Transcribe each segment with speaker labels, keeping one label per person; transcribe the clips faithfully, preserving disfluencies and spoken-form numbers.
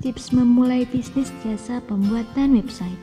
Speaker 1: Tips memulai bisnis jasa pembuatan website.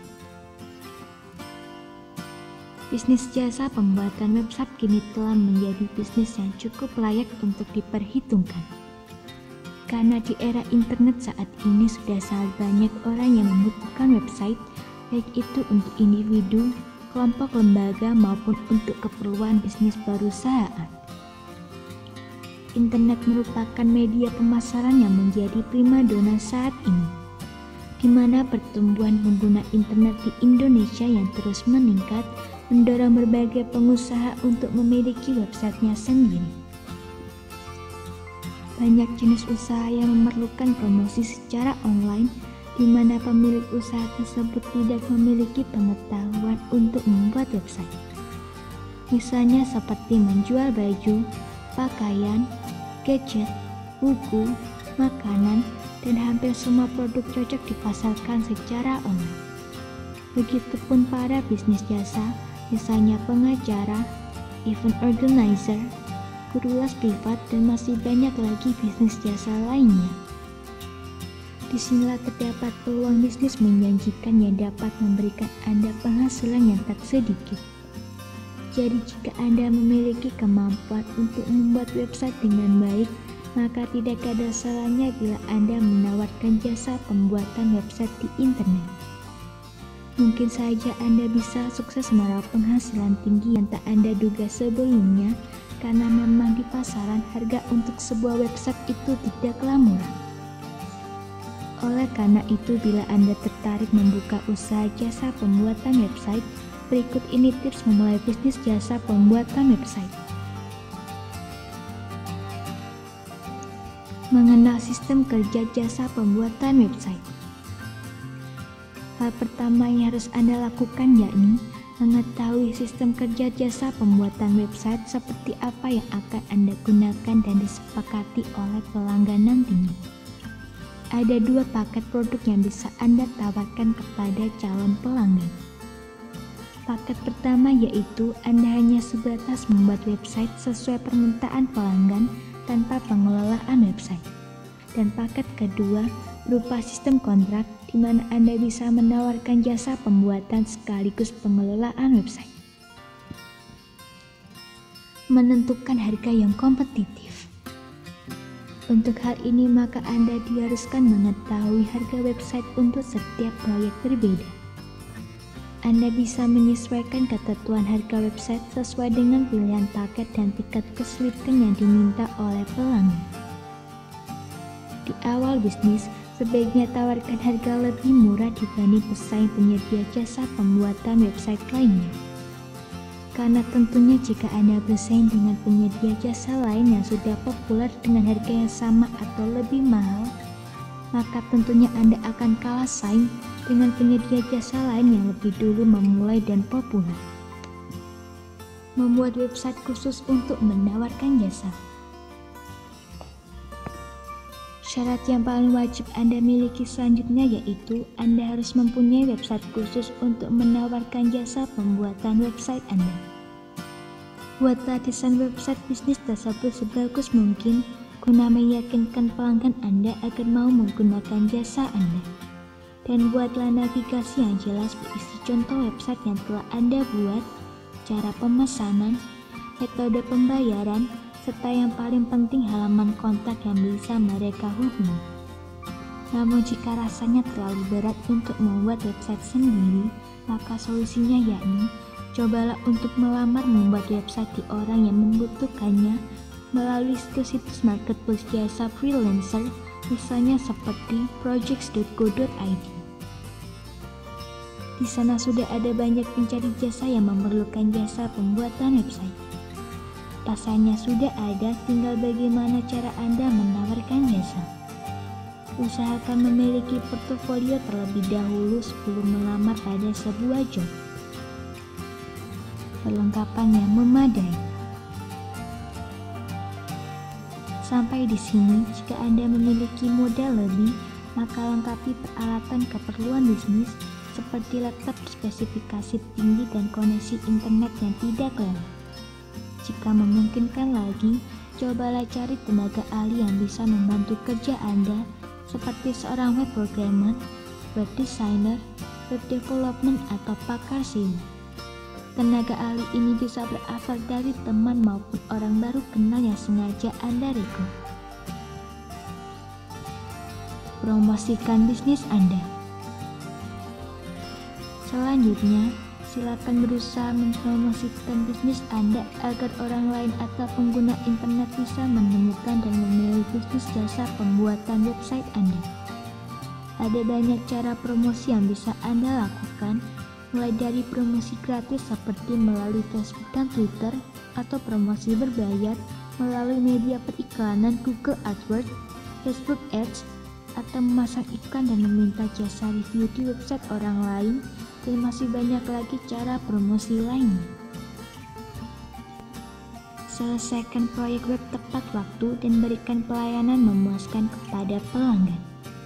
Speaker 1: Bisnis jasa pembuatan website kini telah menjadi bisnis yang cukup layak untuk diperhitungkan. Karena di era internet saat ini sudah sangat banyak orang yang membutuhkan website, baik itu untuk individu, kelompok lembaga maupun untuk keperluan bisnis perusahaan. Internet merupakan media pemasaran yang menjadi primadona saat ini, di mana pertumbuhan pengguna internet di Indonesia yang terus meningkat mendorong berbagai pengusaha untuk memiliki websitenya sendiri. Banyak jenis usaha yang memerlukan promosi secara online, di mana pemilik usaha tersebut tidak memiliki pengetahuan untuk membuat website. Misalnya seperti menjual baju, pakaian, gadget, buku, makanan, dan hampir semua produk cocok dipasarkan secara online. Begitupun para bisnis jasa, misalnya pengacara, event organizer, guru les privat, dan masih banyak lagi bisnis jasa lainnya. Disinilah terdapat peluang bisnis menjanjikan yang dapat memberikan Anda penghasilan yang tak sedikit. Jadi jika Anda memiliki kemampuan untuk membuat website dengan baik, maka tidak ada salahnya bila Anda menawarkan jasa pembuatan website di internet. Mungkin saja Anda bisa sukses meraup penghasilan tinggi yang tak Anda duga sebelumnya, karena memang di pasaran harga untuk sebuah website itu tidaklah murah. Oleh karena itu, bila Anda tertarik membuka usaha jasa pembuatan website, berikut ini tips memulai bisnis jasa pembuatan website. Mengenal sistem kerja jasa pembuatan website. Hal pertama yang harus Anda lakukan yakni mengetahui sistem kerja jasa pembuatan website seperti apa yang akan Anda gunakan dan disepakati oleh pelanggan nantinya. Ada dua paket produk yang bisa Anda tawarkan kepada calon pelanggan. Paket pertama yaitu Anda hanya sebatas membuat website sesuai permintaan pelanggan tanpa pengelolaan website. Dan paket kedua berupa sistem kontrak di mana Anda bisa menawarkan jasa pembuatan sekaligus pengelolaan website. Menentukan harga yang kompetitif. Untuk hal ini maka Anda diharuskan mengetahui harga website untuk setiap proyek berbeda. Anda bisa menyesuaikan ketentuan harga website sesuai dengan pilihan paket dan tingkat kesulitan yang diminta oleh pelanggan. Di awal bisnis, sebaiknya tawarkan harga lebih murah dibanding pesaing penyedia jasa pembuatan website lainnya. Karena tentunya jika Anda bersaing dengan penyedia jasa lain yang sudah populer dengan harga yang sama atau lebih mahal, maka tentunya Anda akan kalah saing dengan penyedia jasa lain yang lebih dulu memulai dan populer. Membuat website khusus untuk menawarkan jasa. Syarat yang paling wajib Anda miliki selanjutnya yaitu Anda harus mempunyai website khusus untuk menawarkan jasa pembuatan website Anda. Buatlah desain website bisnis tersebut sebagus mungkin guna meyakinkan pelanggan Anda agar mau menggunakan jasa Anda. Dan buatlah navigasi yang jelas berisi contoh website yang telah Anda buat, cara pemesanan, metode pembayaran, serta yang paling penting halaman kontak yang bisa mereka hubungi. Namun jika rasanya terlalu berat untuk membuat website sendiri, maka solusinya yakni cobalah untuk melamar membuat website di orang yang membutuhkannya melalui situs-situs marketplace jasa freelancer, misalnya seperti projects dot co dot i d. Di sana sudah ada banyak pencari jasa yang memerlukan jasa pembuatan website. Pasarnya sudah ada, tinggal bagaimana cara Anda menawarkan jasa. Usahakan memiliki portofolio terlebih dahulu sebelum melamar pada sebuah job. Perlengkapan yang memadai. Sampai di sini, jika Anda memiliki modal lebih, maka lengkapi peralatan keperluan bisnis seperti laptop berspesifikasi tinggi dan koneksi internet yang tidak lemah. Jika memungkinkan lagi, cobalah cari tenaga ahli yang bisa membantu kerja Anda seperti seorang web programmer, web designer, web development, atau pakar S E O. Tenaga ahli ini bisa berasal dari teman maupun orang baru kenal yang sengaja Anda rekrut. Promosikan bisnis Anda. Selanjutnya, silakan berusaha mempromosikan bisnis Anda agar orang lain atau pengguna internet bisa menemukan dan memilih bisnis jasa pembuatan website Anda. Ada banyak cara promosi yang bisa Anda lakukan, mulai dari promosi gratis seperti melalui Facebook dan Twitter, atau promosi berbayar melalui media periklanan Google AdWords, Facebook Ads, atau memasang iklan dan meminta jasa review di website orang lain, dan masih banyak lagi cara promosi lainnya. Selesaikan proyek web tepat waktu dan berikan pelayanan memuaskan kepada pelanggan.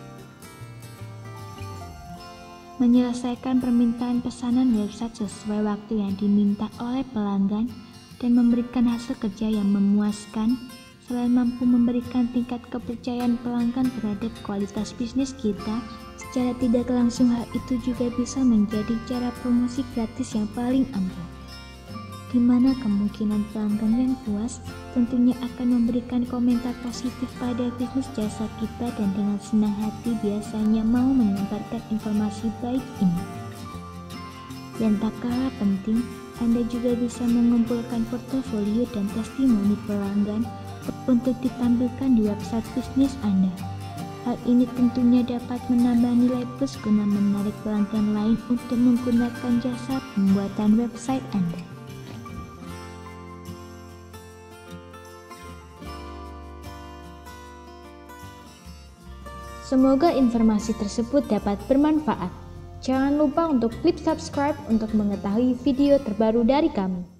Speaker 1: Menyelesaikan permintaan pesanan website sesuai waktu yang diminta oleh pelanggan dan memberikan hasil kerja yang memuaskan. Selain mampu memberikan tingkat kepercayaan pelanggan terhadap kualitas bisnis kita, secara tidak langsung hal itu juga bisa menjadi cara promosi gratis yang paling ampuh, di mana kemungkinan pelanggan yang puas tentunya akan memberikan komentar positif pada bisnis jasa kita dan dengan senang hati biasanya mau menyebarkan informasi baik ini. Dan tak kalah penting, Anda juga bisa mengumpulkan portofolio dan testimoni pelanggan untuk ditampilkan di website bisnis Anda. Hal ini tentunya dapat menambah nilai plus guna menarik pelanggan lain untuk menggunakan jasa pembuatan website Anda. Semoga informasi tersebut dapat bermanfaat. Jangan lupa untuk klik subscribe untuk mengetahui video terbaru dari kami.